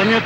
പറഞ്ഞ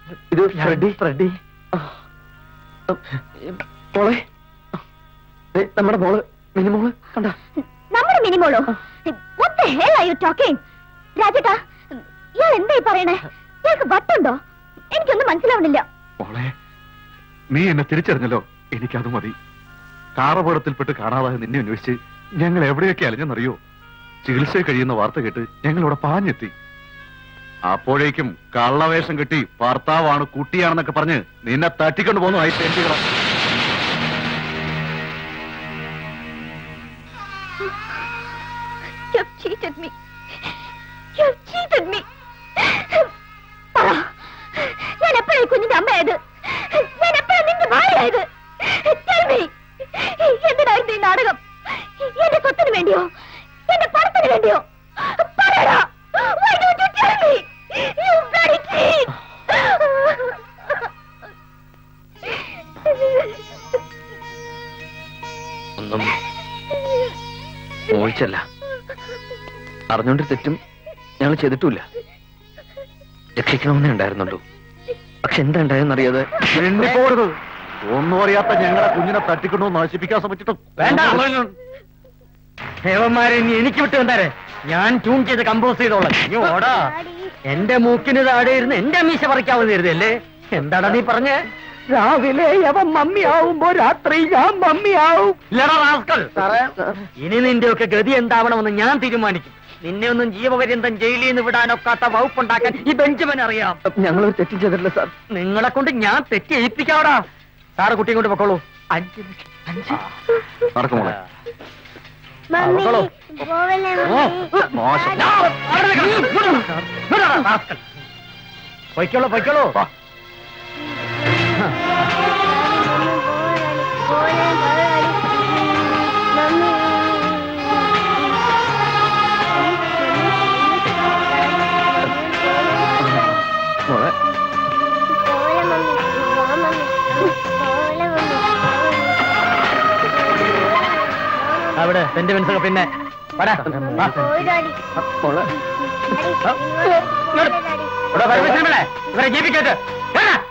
ഇത് ഫ്രെഡി. മോളെ, നമ്മുടെ മോള് മിനിമോള് കണ്ട. നമ്മുടെ മിനിമോളോ? What the hell are you talking? രാജേട്ടാ, ഇയാൾ എന്തായി പറയണേ? ഇയാൾക്ക് വട്ടുണ്ടോ? എനിക്കൊന്നും മനസ്സിലാവണില്ല. മോളെ, നീ എന്നെ തിരിച്ചറിഞ്ഞല്ലോ, എനിക്കത് മതി. കാറപകടത്തിൽപ്പെട്ട് കാണാതായ നിന്നെ അന്വേഷിച്ച് ഞങ്ങൾ എവിടെയൊക്കെ അലഞ്ഞെന്നറിയോ? ചികിത്സയിൽ കഴിയുന്ന വാർത്ത കേട്ട് ഞങ്ങളിവിടെ പാഞ്ഞെത്തി. അപ്പോഴേക്കും കള്ളവേഷം കെട്ടി ഭർത്താവാണ് കുട്ടിയാണെന്നൊക്കെ പറഞ്ഞ് നിന്നെ തട്ടിക്കൊണ്ട് പോകുന്നു. ആയി തെണ്ടികളാ. ഞാൻ എപ്പോഴായി കുഞ്ഞിന്റെ അമ്മയായത്? ഞാൻ എപ്പോഴാണ് നിന്റെ ഭാര്യയായത്? എന്തിനായിരുന്നു ഈ നാടകം? എന്റെ സ്വത്തിന് വേണ്ടിയോ? എന്റെ പണത്തിന് വേണ്ടിയോ? പറയടാ. Why don't you tell me? You bloody cheat! ഒന്നും മോഹിച്ചല്ല, അറിഞ്ഞോണ്ട് തെറ്റും ഞങ്ങൾ ചെയ്തിട്ടില്ല. രക്ഷിക്കണമെന്നേ ഉണ്ടായിരുന്നുള്ളൂ. പക്ഷെ എന്താ ഉണ്ടായെന്നറിയാതെ ഒന്നും അറിയാത്ത ഞങ്ങളെ കുഞ്ഞിനെ തട്ടിക്കൊണ്ടു നശിപ്പിക്കാൻ ശ്രമിച്ചിട്ടും വേണ്ട. ദേവന്മാരെ നീ എനിക്ക് വിട്ടു വന്നാരെ, ഞാൻ ട്യൂൺ ചെയ്ത് കമ്പോസ് ചെയ്തോളാം. നീ ഓടാ. എന്റെ മൂക്കിന് താഴെ ഇരുന്ന് എന്റെ മീശ പറിക്കാവുന്ന കരുതല്ലേ? എന്താടാ നീ പറഞ്ഞേ? രാവിലെ അവൻ മമ്മിയാവുമ്പോ രാത്രി ഞാൻ മമ്മിയാവും. ഇനി നിന്റെ ഒക്കെ ഗതി എന്താവണമെന്ന് ഞാൻ തീരുമാനിക്കും. നിന്നെ ഒന്നും ജീവപര്യന്തം ജയിലിൽ നിന്ന് വിടാനൊക്കാത്ത വകുപ്പുണ്ടാക്കാൻ ഈ ബെഞ്ചമിൻ അറിയാം. ഞങ്ങൾ തെറ്റ് ചെയ്തിട്ടില്ല സാർ. നിങ്ങളെ കൊണ്ട് ഞാൻ തെറ്റ് ഏൽപ്പിക്കാവടാ. സാറ് കുട്ടിയും കൊണ്ട് പൊക്കോളൂ. 5 നടക്കുമോളെ. പൊയ്ക്കോളൂ പൊയ്ക്കോളൂ. അവിടെ സെന്റിമെന്റ്സ് ഒക്കെ പിന്നെ ഇവരെ ജീവിക്കട്ടെ.